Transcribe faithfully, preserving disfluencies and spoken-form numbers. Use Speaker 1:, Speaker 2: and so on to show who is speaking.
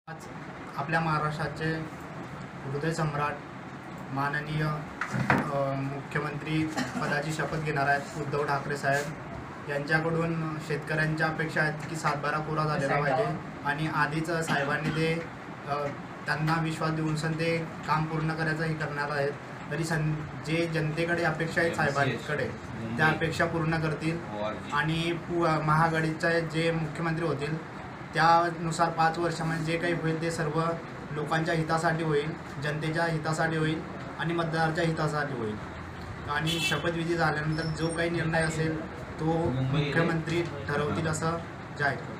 Speaker 1: आज आपल्या महाराष्ट्राचे हृदय सम्राट माननीय मुख्यमंत्री पदाची शपथ घेणार आहेत उद्धव ठाकरे साहेब यांच्याकडून शेतकऱ्यांच्या अपेक्षा आहेत की सातबारा पुरा झालेला पाहिजे आणि आधीच साहेबांनी ते त्यांना विश्वास देऊन सन ते काम पूर्ण करायचं हे करणार आहेत. तरी सं जे जनतेकडे अपेक्षा आहेत साहेबांकडे त्या अपेक्षा पूर्ण करतील आणि महाआघाडीचे जे मुख्यमंत्री होतील त्यानुसार पाच वर्षामध्ये जे काही होईल ते सर्व लोकांच्या हितासाठी होईल, जनतेच्या हितासाठी होईल आणि मतदाराच्या हितासाठी होईल. आणि शपथविधी झाल्यानंतर जो काही निर्णय असेल तो मुख्यमंत्री ठरवतील असं जाहीर.